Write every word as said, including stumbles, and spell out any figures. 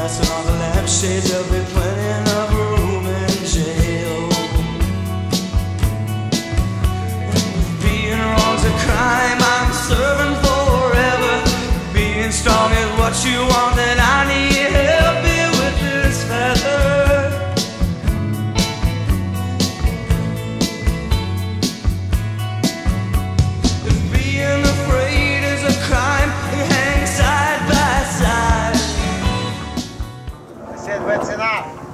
glass and all the lampshades, there'll be plenty of room in jail. Being wrong's a crime, I'm serving forever. Being strong is what you want, and I need help here with this feather. If being afraid is a crime, we hang side by side. Said, what's enough?